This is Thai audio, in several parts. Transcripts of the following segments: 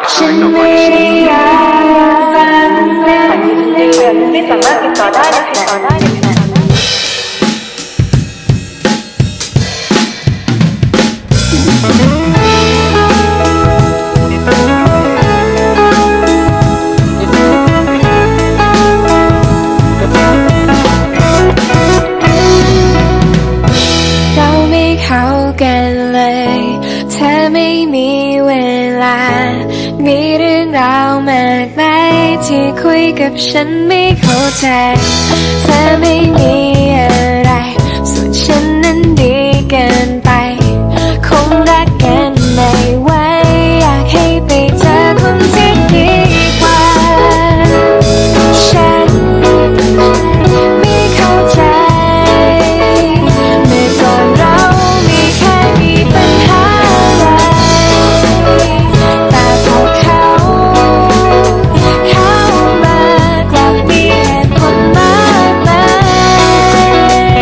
ฉันไม่ได้อยากฟังไม่สามารถติดต่อได้ในแผนเราไม่เข้ากันเลยเธอไม่มีเวลามีเรื่องราวมากมายที่คุยกับฉันไม่เข้าใจเธอไม่มีอะไรส่วนฉันนั้นดีเกินไปคงรักกันไม่ไหวอยากให้ไปเจอคนที่ดีกว่าฉันไม่เข้าใจเมื่อก่อนเรามีแค่มีปัญหาแต่พอเขามากลับมีเหตุผลมากมาย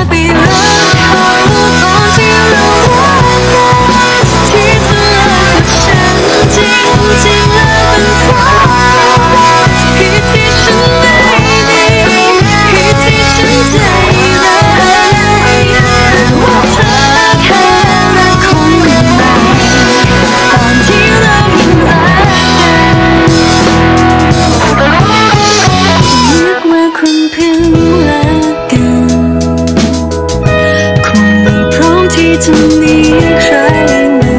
ไปรักเขาตอนที่เรารักกันที่เธอเลิกกับฉันจริงจริงแล้วเป็นเพราะผิดที่ฉันไม่ดีผิดที่ฉันใจร้ายว่าเธอแค่รักคนใหม่ตอนที่เรายังรักกันนึกว่าคนเพิ่งรักกันคงไม่พร้อมที่จะมีใครใหม่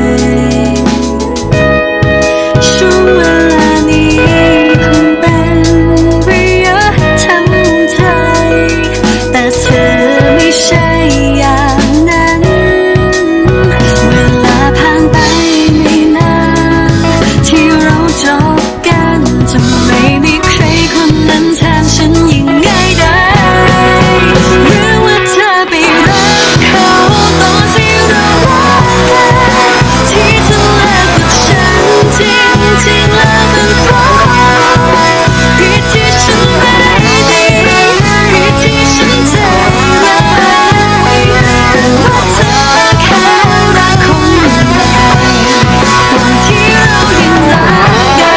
ช่วงเวลานี้คงเป็นระยะทำใจแต่เธอไม่ใช่อย่างนั้นเวลาผ่านไปไม่นานที่เราจบกันจะไม่มีใครคนนั้นแทนฉันยิ่งง่ายได้หรือว่าเธอไปรักเขาตอนที่เรารักกันที่เธอเลิกกับฉันจริงจริงแล้วเป็นเพราะผิดที่ฉันไม่ดีผิดที่ฉันใจร้ายว่าเธอแค่รักคนใหม่ตอนที่เรายังรักกัน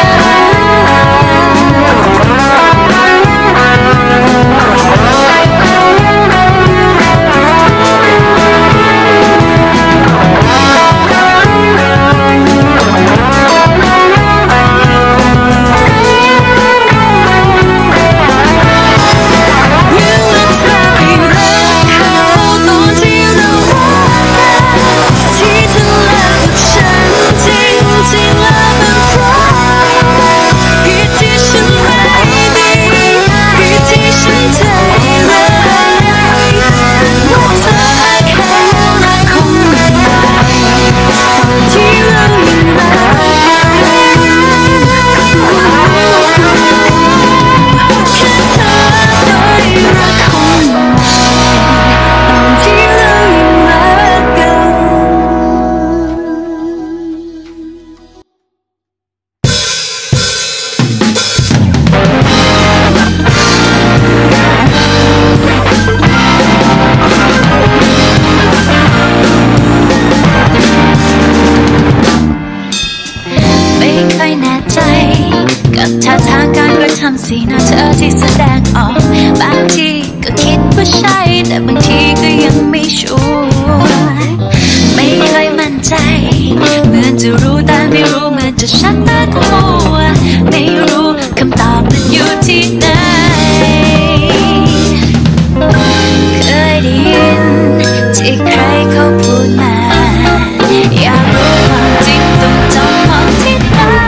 สีหน้าเธอที่แสดงออกบางทีก็คิดว่าใช่แต่บางทีก็ยังไม่ชัวร์ไม่เคยมั่นใจเหมือนจะรู้แต่ไม่รู้เหมือนจะชักตามัวไม่รู้คำตอบมันอยู่ที่ไหนเคยได้ยินที่ใครเขาพูดมาอยากรู้ความจริงต้องจ้องมองที่ตา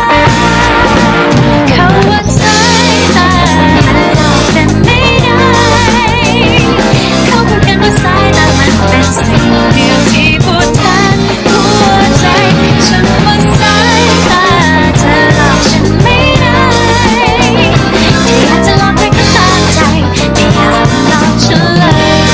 เขาว่าสายตาหลอกกันไม่ได้เขาพูดกันว่าสายตามันเป็นสิ่งเดียวที่พูดแทนหัวใจฉันว่าสายตาเธอหลอกฉันไม่ได้ที่อยากจะลองให้ก็ตามใจไม่อยากลองฉันเลย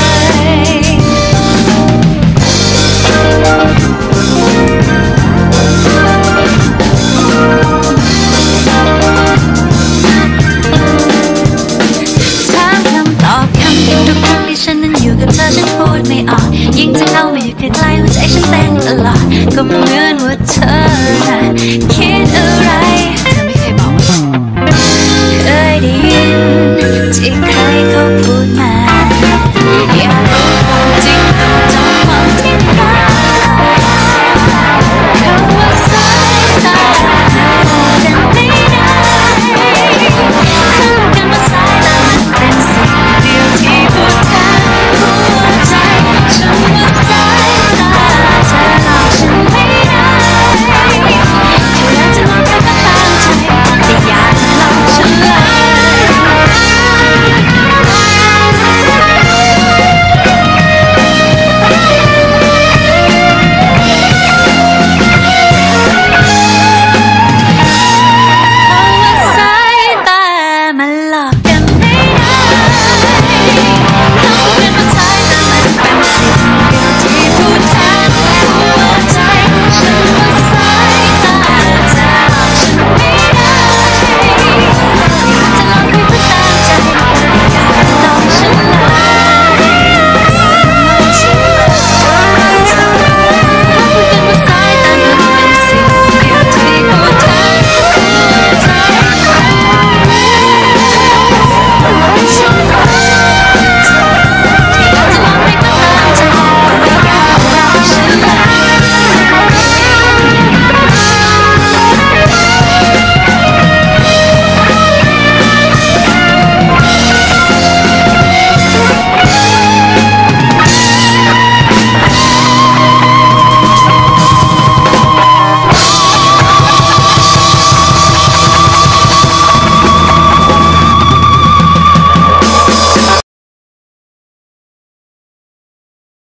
ฉันนั้นอยู่กับเธอฉันพูดไม่ออกยิ่งจะเข้ามาอยู่ใกล้ๆหัวใจฉันเต้นตลอดก็เหมือนว่าเธอน่ะคิดอะไรเธอไม่เคยบอกเคยได้ยินที่